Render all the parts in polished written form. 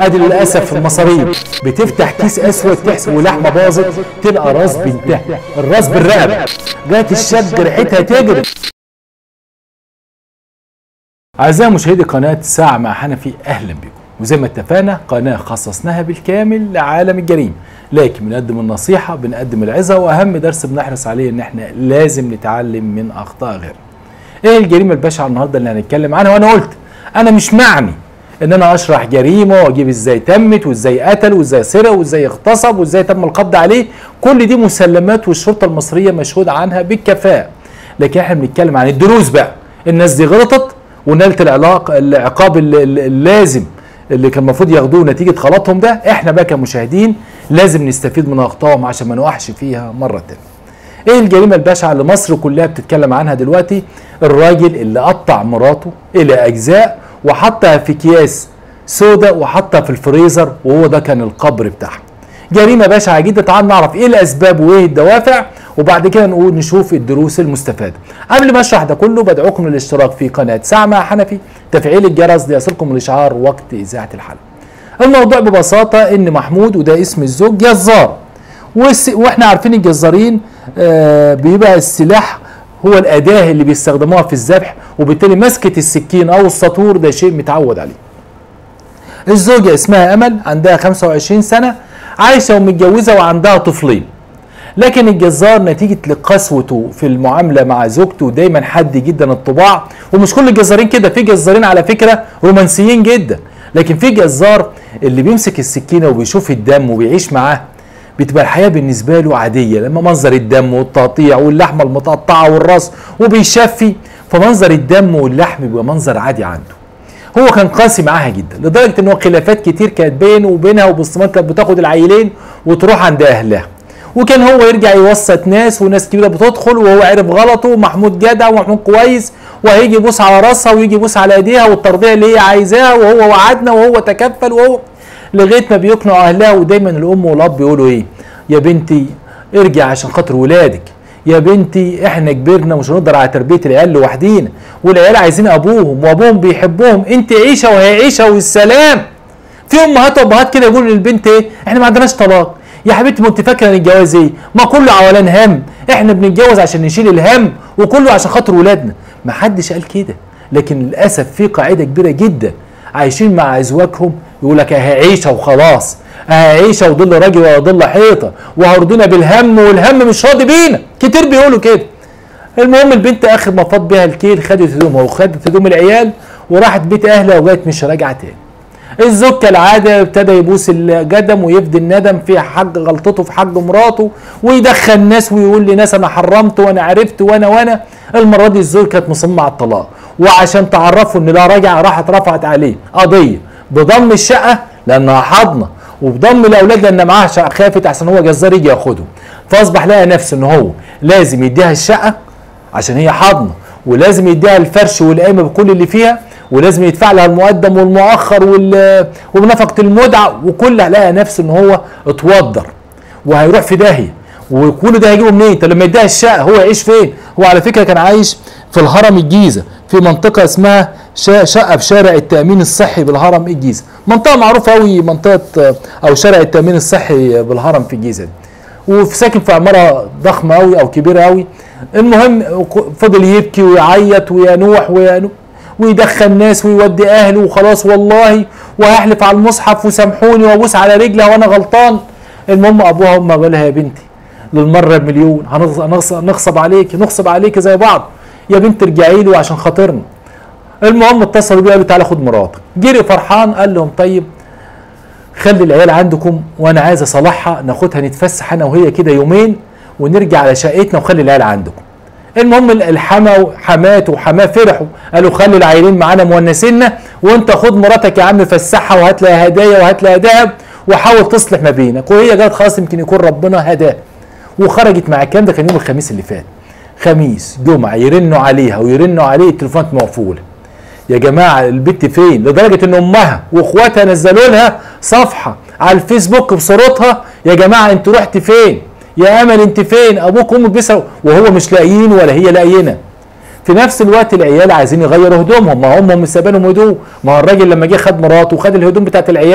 ادي للاسف المصاريف بتفتح كيس اسود تحسب ولحمه باظت تلقى راس بنتها، الراس بالرقبه، جات الشاب ريحتها تجري. اعزائي مشاهدي قناه ساعه مع حنفي، اهلا بكم. وزي ما اتفقنا قناه خصصناها بالكامل لعالم الجريمه، لكن بنقدم النصيحه، بنقدم العظه، واهم درس بنحرص عليه ان احنا لازم نتعلم من اخطاء غيرنا. ايه الجريمه البشعه النهارده اللي هنتكلم عنها؟ وانا قلت انا مش معني ان انا اشرح جريمه واجيب ازاي تمت وازاي قتل وازاي سرق وازاي اغتصب وازاي تم القبض عليه، كل دي مسلمات والشرطه المصريه مشهود عنها بالكفاءه. لكن احنا بنتكلم عن الدروس بقى. الناس دي غلطت ونالت العقاب اللازم اللي كان المفروض ياخدوه نتيجه غلطهم ده. احنا بقى كمشاهدين لازم نستفيد من اخطائهم عشان ما نوقعش فيها مره تانيه. ايه الجريمه البشعه اللي مصر كلها بتتكلم عنها دلوقتي؟ الراجل اللي قطع مراته الى اجزاء وحطها في اكياس سوداء وحطها في الفريزر، وهو ده كان القبر بتاعها. جريمه بشعه جدا. تعال نعرف ايه الاسباب وايه الدوافع، وبعد كده نشوف الدروس المستفاده. قبل ما اشرح ده كله بدعوكم للاشتراك في قناه ساعه مع حنفي، تفعيل الجرس ليصلكم الاشعار وقت اذاعه الحلقه. الموضوع ببساطه ان محمود، وده اسم الزوج، جزار، واحنا عارفين الجزارين بيبقى السلاح هو الاداه اللي بيستخدموها في الذبح، وبالتالي مسكه السكين او الساطور ده شيء متعود عليه. الزوجه اسمها امل، عندها 25 سنه، عايشه ومتجوزه وعندها طفلين. لكن الجزار نتيجه لقسوته في المعامله مع زوجته دايما حاد جدا الطباع، ومش كل الجزارين كده، في جزارين على فكره رومانسيين جدا، لكن في جزار اللي بيمسك السكينه وبيشوف الدم وبيعيش معاه بتبقى الحياه بالنسبه له عاديه، لما منظر الدم والتقطيع واللحمه المتقطعه والراس وبيشفي، فمنظر الدم واللحم بيبقى منظر عادي عنده. هو كان قاسي معاها جدا لدرجه ان هو خلافات كتير كانت بينه وبينها، وباستمرار كانت بتاخد العيلين وتروح عند اهلها، وكان هو يرجع يوسط ناس وناس كبيره بتدخل، وهو عرف غلطه، ومحمود جدع ومحمود كويس، وهيجي يبوس على راسها ويجي يبوس على ايديها والترضيع اللي هي عايزاها، وهو وعدنا وهو تكفل، وهو لغايه ما بيقنعوا اهلها. ودايما الام والاب بيقولوا ايه؟ يا بنتي ارجع عشان خاطر ولادك، يا بنتي احنا كبرنا ومش هنقدر على تربيه العيال لوحدينا، والعيال عايزين ابوهم وابوهم بيحبوهم، انت عيشه وهي عيشه والسلام. في امهات وابهات كده يقولوا للبنت ايه؟ احنا ما عندناش طلاق. يا حبيبتي ما انت فاكره ان الجواز ايه؟ ما كله عولان هم، احنا بنتجوز عشان نشيل الهم، وكله عشان خاطر ولادنا. ما حدش قال كده، لكن للاسف في قاعده كبيره جدا عايشين مع ازواجهم يقول لك اهي عيشه وخلاص، اهي عيشه وضل راجل ولا ضل حيطه، وهرضونا بالهم والهم مش راضي بينا، كتير بيقولوا كده. المهم البنت اخر ما فاض بيها الكيل خدت هدومها وخدت هدوم العيال وراحت بيت اهلها وجات مش راجعه تاني. الزوج كالعاده ابتدى يبوس القدم ويفدي الندم في حق غلطته في حق مراته، ويدخل ناس ويقول لناس انا حرمت وانا عرفت وانا. المره دي الزوج كانت مصممه على الطلاق، وعشان تعرفوا ان لا راجع راحت رفعت عليه قضيه بضم الشقه لانها حاضنه، وبضم الاولاد لان معاها شقه، خافت احسن هو جزار يجي ياخدهم، فاصبح لقى نفسه ان هو لازم يديها الشقه عشان هي حاضنه، ولازم يديها الفرش والقايمه بكل اللي فيها، ولازم يدفع لها المقدم والمؤخر ونفقه المدعى وكل. لقى نفسه ان هو اتوضر وهيروح في داهيه، وكل ده هيجيبه منين؟ طب لما يديها الشقه هو يعيش فين؟ هو على فكره كان عايش في الهرم الجيزه، في منطقه اسمها شقه في شارع التامين الصحي بالهرم الجيزه، منطقه معروفه قوي، منطقه او شارع التامين الصحي بالهرم في الجيزه دي، وفي ساكن في عماره ضخمه قوي او كبيره قوي. المهم فضل يبكي ويعيط وينوح ويدخل ناس ويودي اهله وخلاص والله وهحلف على المصحف وسامحوني وابوس على رجلها وانا غلطان. المهم ابوها وامها قال لها يا بنتي للمره المليون نغصب عليك زي بعض، يا بنت ارجعي له عشان خاطرنا. المهم اتصلوا بيه قالوا تعالى خد مراتك. جري فرحان قال لهم طيب خلي العيال عندكم وانا عايز اصالحها، ناخدها نتفسح انا وهي كده يومين ونرجع على شقتنا وخلي العيال عندكم. المهم حماته وحماه فرحوا، قالوا خلي العيلين معانا مونسينا، وانت خد مراتك يا عم فسحها وهات لها هدايا وهات لها ذهب وحاول تصلح ما بينك. وهي قالت خلاص يمكن يكون ربنا هداه، وخرجت مع الكلام ده كان يوم الخميس اللي فات. خميس جمعه يرنوا عليها ويرنوا عليه، التليفونات مقفوله. يا جماعه البت فين؟ لدرجه ان امها واخواتها نزلوا لها صفحه على الفيسبوك بصورتها، يا جماعه انتوا رحت فين؟ يا امل انت فين؟ ابوك وامك بيسروا، وهو مش لاقيين ولا هي لاقينا. في نفس الوقت العيال عايزين يغيروا هدومهم، ما هم مش سايبينهم هدوم، ما هو الراجل لما جه خد مراته وخد الهدوم بتاعت العيال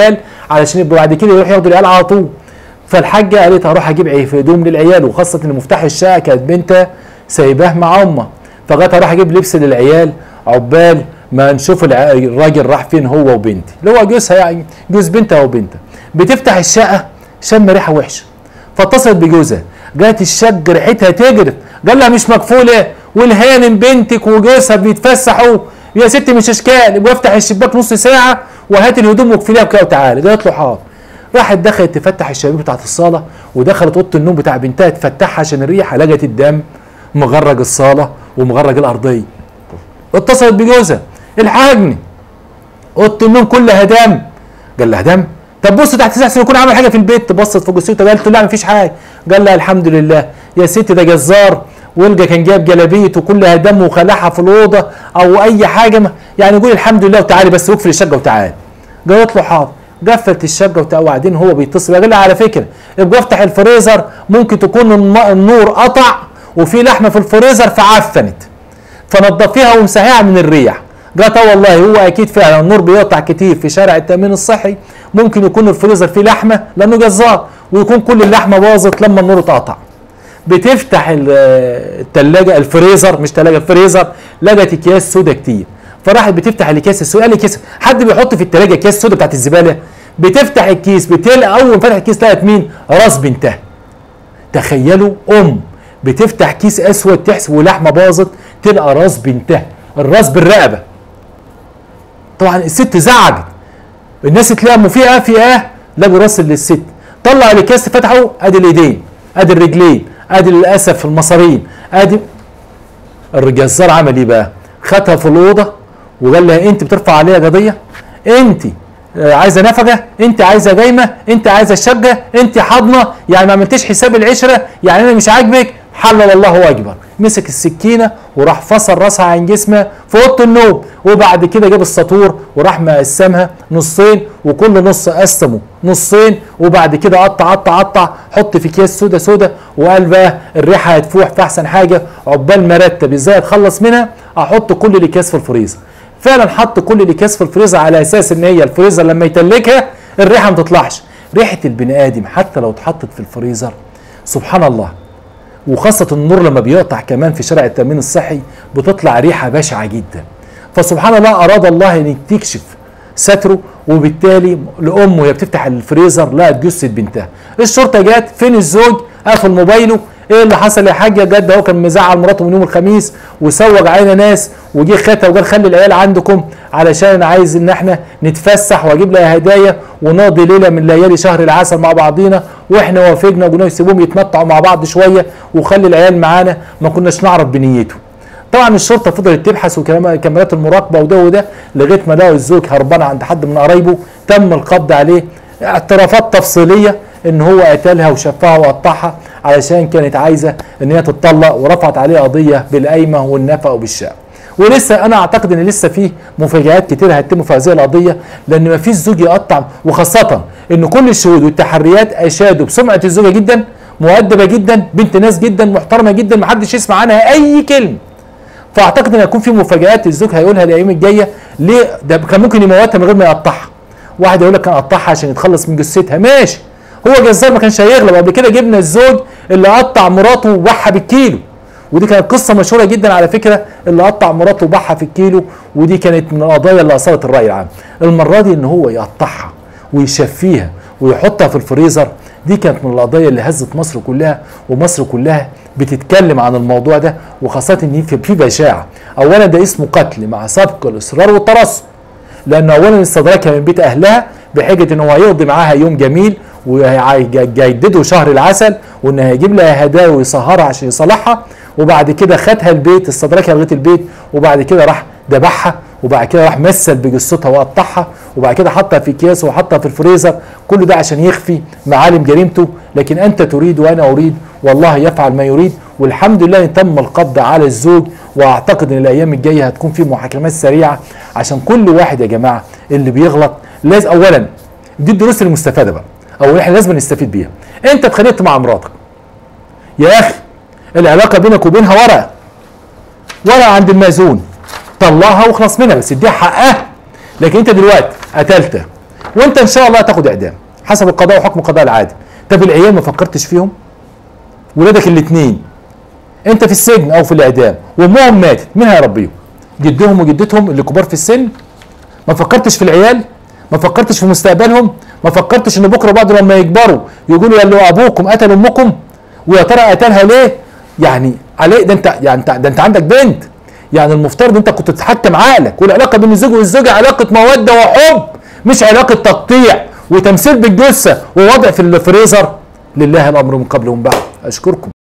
علشان يبقى بعد كده يروح ياخدوا العيال على طول. فالحاجه قالت هروح اجيب هدوم للعيال، وخاصه ان مفتاح الشقه كانت بنتها سايباه مع امها، فقالت هروح اجيب لبس للعيال عقبال ما نشوف الراجل راح فين هو وبنتي، اللي هو جوزها يعني، جوز بنتها وبنتها. بتفتح الشقه شم ريحه وحشه، فاتصلت بجوزها، جات الشقه ريحتها تجرف، قال لها مش مقفوله والهانم بنتك وجوزها بيتفسحوا يا ستي مش اشكال، يبقى افتح الشباك نص ساعه وهات الهدوم واقفليها وكده وتعالى. قالت له حاضر. راحت دخلت تفتح الشبابيك بتاعت الصاله، ودخلت اوضه النوم بتاع بنتها تفتحها عشان الريحه، لقت الدم مغرق الصاله ومغرق الارضيه. اتصلت بجوزها الحقني اوضه النوم كلها دم. قال لها دم؟ طب بص تحت احسن يكون عمل حاجه في البيت. بصت فوق السيطه قالت له لا مفيش حاجه. قال لها الحمد لله يا ستي ده جزار، والجا كان جايب جلابيته كلها دم وخلعها في الاوضه او اي حاجه، يعني قولي الحمد لله وتعالي بس واقفل الشقه وتعالي. قالت له حاضر. قفلت الشقه وبعدين هو بيتصل قال لها على فكره ابقى افتح الفريزر، ممكن تكون النور قطع وفي لحمه في الفريزر فعفنت، فنضفيها وامسحيها من الريح. قالت والله هو اكيد فعلا النور بيقطع كتير في شارع التامين الصحي، ممكن يكون الفريزر فيه لحمه لانه جزار ويكون كل اللحمه باظت لما النور اتقطع. بتفتح الثلاجه الفريزر مش ثلاجه الفريزر، لقت اكياس سودا كتير، فراحت بتفتح الاكياس السودا. قال لي كيس حد بيحط في الثلاجه اكياس سودا بتاعت الزباله؟ بتفتح الكيس بتلقى اول ما فتحت الكيس لقت مين؟ راس بنتها. تخيلوا بتفتح كيس اسود تحسب ولحمه باظت تلقى راس بنتها، الراس بالرقبه. طبعا الست زعجت، الناس تلاقوا في لقوا راس للست. طلع الاكياس فتحوا ادي الايدين ادي الرجلين ادي للاسف المصارين ادي. الجزار عمل ايه بقى؟ خدها في الاوضه وقال لها انت بترفع عليها قضيه، انت عايزه نفقه، انت عايزه جايمه، انت عايزه الشقه، انت حاضنه، يعني ما عملتيش حساب العشره، يعني انا مش عاجبك. حلل الله اكبر، مسك السكينه وراح فصل راسها عن جسمها في اوضه النوم، وبعد كده جاب الساطور وراح مقسمها نصين وكل نص قسمه نصين، وبعد كده قطع حط في اكياس سودا وقال بقى الريحه هتفوح في احسن حاجه عقبال ما ارتب ازاي اتخلص منها احط كل الاكياس في الفريزر. فعلا حط كل الاكياس في الفريزر على اساس ان هي الفريزر لما يتلكها الريحه ما تطلعش. ريحه البني ادم حتى لو اتحطت في الفريزر سبحان الله، وخاصة النور لما بيقطع كمان في شارع التأمين الصحي بتطلع ريحة بشعة جدا. فسبحان الله أراد الله أن تكشف ستره، وبالتالي الأم وهي بتفتح الفريزر لقت جثة بنتها. الشرطة جت، فين الزوج؟ قفل موبايله. ايه اللي حصل يا حاجه؟ جد هو كان مزعل مراته من يوم الخميس وسوج علينا ناس وجه خدها وقال خلي العيال عندكم علشان انا عايز ان احنا نتفسح واجيب لها هدايا ونقضي ليله من ليالي شهر العسل مع بعضينا، واحنا وافقنا وقلنا يسيبوهم يتمتعوا مع بعض شويه وخلي العيال معانا، ما كناش نعرف بنيته. طبعا الشرطه فضلت تبحث وكاميرات المراقبه وده لغايه ما لقوا الزوج هربان عند حد من قرايبه، تم القبض عليه. اعترافات تفصيليه ان هو قتلها وشفها وقطعها علشان كانت عايزه ان هي تتطلق، ورفعت عليه قضيه بالقايمه والنفقه وبالشقه. ولسه انا اعتقد ان لسه في مفاجآت كتير هتتم في هذه القضيه، لان ما فيش زوج يقطع، وخاصه ان كل الشهود والتحريات اشادوا بسمعه الزوجه جدا، مؤدبه جدا، بنت ناس جدا، محترمه جدا، ما حدش يسمع عنها اي كلمه. فاعتقد ان هيكون في مفاجآت الزوج هيقولها الايام الجايه. ليه؟ ده كان ممكن يموتها من غير ما يقطعها. واحد يقول لك كان قطعها عشان يتخلص من جثتها، ماشي، هو جزار ما كانش هيغلب. قبل كده جبنا الزوج اللي قطع مراته وباعها بالكيلو، ودي كانت قصه مشهوره جدا على فكره، اللي قطع مراته وباعها في الكيلو، ودي كانت من القضايا اللي اثارت الراي العام. المره دي ان هو يقطعها ويشفيها ويحطها في الفريزر، دي كانت من القضايا اللي هزت مصر كلها، ومصر كلها بتتكلم عن الموضوع ده، وخاصه ان في بشاعه. اولا ده اسمه قتل مع سبق الاصرار والترصد، لانه اولا استدركها من بيت اهلها بحجه ان هو هيقضي معاها يوم جميل وهيجددوا شهر العسل، وان هيجيب لها هدايا ويسهرها عشان يصالحها، وبعد كده خدها البيت، استدركها لغايه البيت، وبعد كده راح ذبحها، وبعد كده راح مثل بجثتها وقطعها، وبعد كده حطها في اكياس وحطها في الفريزر، كل ده عشان يخفي معالم جريمته. لكن انت تريد وانا اريد، والله يفعل ما يريد. والحمد لله ان تم القبض على الزوج، واعتقد ان الايام الجايه هتكون في محاكمات سريعه، عشان كل واحد يا جماعه اللي بيغلط لازم اولا دي الدروس المستفاده بقى، او احنا لازم نستفيد بيها. انت اتخانقت مع مراتك يا اخي، العلاقه بينك وبينها ورقه عند المأذون، طلعها واخلص منها، بس اديها حقها. لكن انت دلوقتي قتلتها وانت ان شاء الله هتاخد اعدام حسب القضاء وحكم القضاء العادل. طب العيال ما فكرتش فيهم؟ ولادك الاثنين انت في السجن او في الاعدام وامهم ماتت، مين هيربيهم؟ جدهم وجدتهم اللي كبار في السن؟ ما فكرتش في العيال؟ ما فكرتش في مستقبلهم؟ ما فكرتش ان بكره بعد لما يكبروا يقولوا يا اللي ابوكم قتل امكم ويا ترى قتلها ليه؟ يعني عليه ده انت يعني ده انت عندك بنت، يعني المفترض انت كنت تتحكم عقلك، والعلاقه بين الزوج والزوجه علاقه موده وحب مش علاقه تقطيع وتمثيل بالجثه ووضع في الفريزر. لله الامر من قبل ومن بعد. اشكركم.